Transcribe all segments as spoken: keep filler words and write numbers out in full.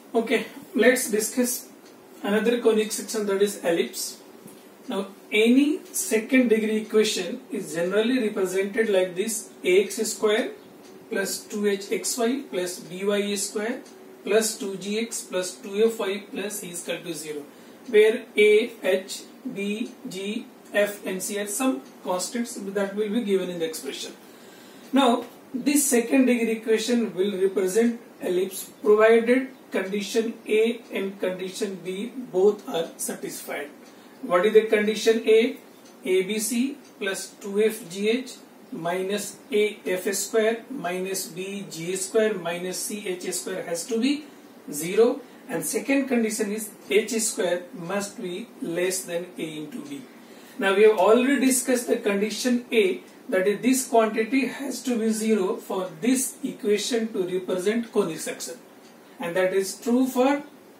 Okay, let's discuss another conic section, that is ellipse. Now, any second degree equation is generally represented like this: ax square plus two h x y plus by square plus two g x plus two f y plus c is equal to zero, where a, h, b, g, f and c are some constants that will be given in the expression. Now, this second degree equation will represent ellipse provided condition A and condition B both are satisfied. What is the condition A? A B C plus two f g h minus A f square minus B g square minus C h square has to be zero, and second condition is h square must be less than A into B. Now we have already discussed the condition A, that is this quantity has to be zero for this equation to represent conic section, and that is true for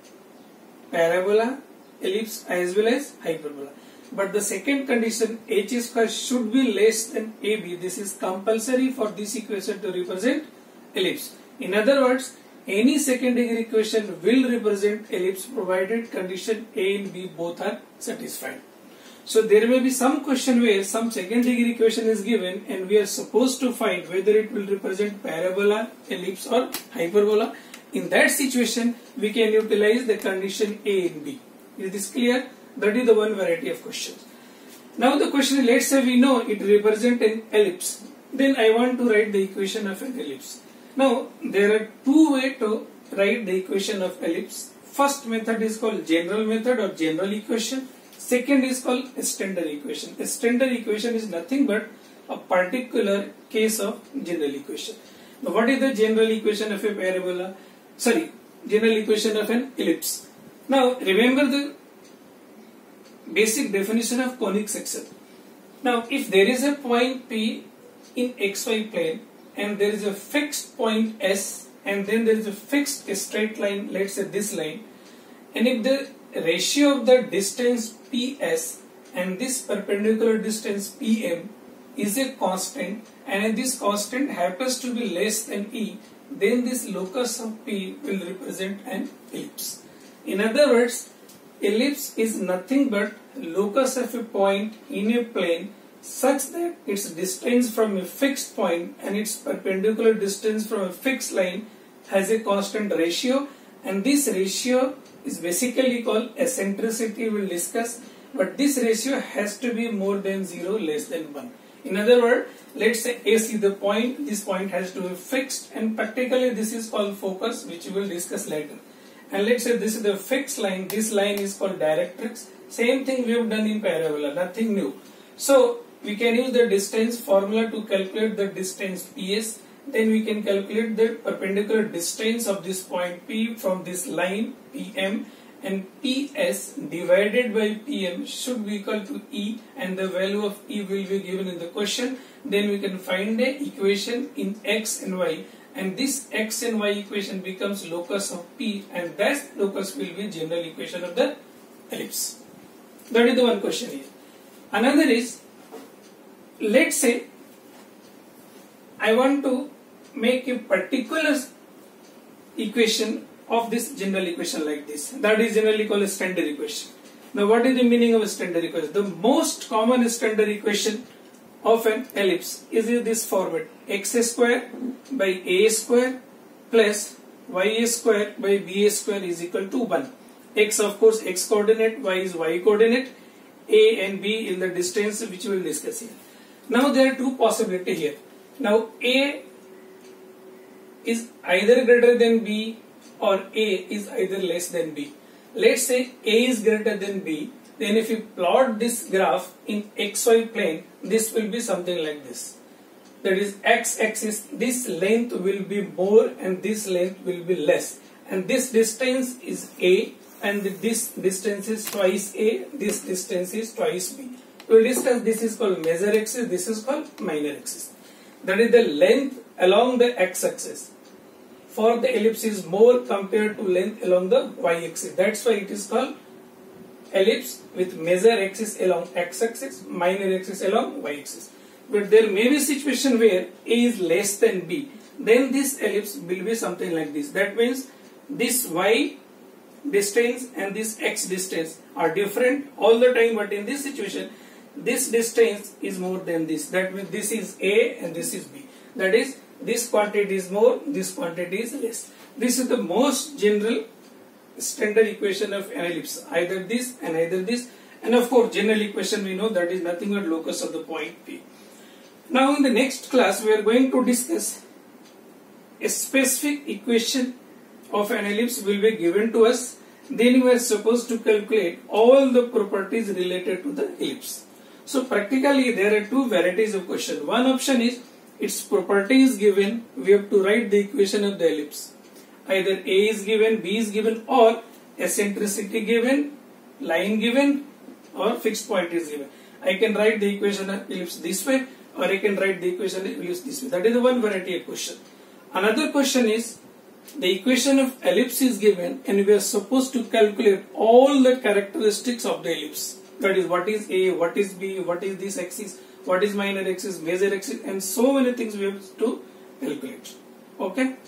parabola, ellipse as well as hyperbola. But the second condition, h square should be less than A B, this is compulsory for this equation to represent ellipse. In other words, any second degree equation will represent ellipse provided condition A and B both are satisfied. So there may be some question where some second degree equation is given and we are supposed to find whether it will represent parabola, ellipse or hyperbola. In that situation, we can utilize the condition A and B. Is this clear? That is the one variety of questions. Now the question is, let's say we know it represents an ellipse. Then I want to write the equation of an ellipse. Now there are two ways to write the equation of ellipse. First method is called general method or general equation. Second is called standard equation. A standard equation is nothing but a particular case of general equation. Now what is the general equation of a parabola? Sorry, general equation of an ellipse. Now remember the basic definition of conic section. Now if there is a point P in xy plane and there is a fixed point S and then there is a fixed straight line, let's say this line, and if the ratio of the distance P S and this perpendicular distance P M is a constant, and this constant happens to be less than E, then this locus of P will represent an ellipse. In other words, ellipse is nothing but locus of a point in a plane such that its distance from a fixed point and its perpendicular distance from a fixed line has a constant ratio, and this ratio is basically called eccentricity, we will discuss, but this ratio has to be more than zero, less than one. In other words, let's say S is the point, this point has to be fixed, and practically this is called focus, which we will discuss later. And let's say this is the fixed line, this line is called directrix. Same thing we have done in parabola, nothing new. So we can use the distance formula to calculate the distance P S. Then we can calculate the perpendicular distance of this point P from this line P M, and P S divided by P M should be equal to E, and the value of E will be given in the question. Then we can find the equation in X and Y, and this X and Y equation becomes locus of P, and that locus will be general equation of the ellipse. That is the one question here. Another is, let's say I want to make a particular equation of this general equation like this. That is generally called a standard equation. Now what is the meaning of a standard equation? The most common standard equation of an ellipse is in this format: x square by a square plus y square by b square is equal to one. X of course x coordinate, y is y coordinate, a and b in the distance which we will discuss here. Now there are two possibilities here. Now a is either greater than b or a is either less than b. Let's say a is greater than b, then if you plot this graph in xy plane, this will be something like this. That is, x axis, this length will be more and this length will be less, and this distance is a and this distance is twice a, this distance is twice b. We will discuss, this is called major axis, this is called minor axis. That is, the length along the x-axis for the ellipse is more compared to length along the y-axis. That's why it is called ellipse with major axis along x-axis, minor axis along y-axis. But there may be a situation where a is less than b. Then this ellipse will be something like this. That means this y distance and this x distance are different all the time, but in this situation this distance is more than this. That means this is A and this is B. That is, this quantity is more, this quantity is less. This is the most general standard equation of an ellipse. Either this and either this. And of course, general equation we know that is nothing but locus of the point P. Now in the next class we are going to discuss a specific equation of an ellipse will be given to us. Then we are supposed to calculate all the properties related to the ellipse. So practically there are two varieties of question. One option is its property is given, we have to write the equation of the ellipse. Either A is given, B is given, or eccentricity given, line given, or fixed point is given. I can write the equation of ellipse this way, or I can write the equation of ellipse this way. That is the one variety of question. Another question is the equation of ellipse is given and we are supposed to calculate all the characteristics of the ellipse. That is, what is A, what is B, what is this axis, what is minor axis, major axis, and so many things we have to calculate. Okay.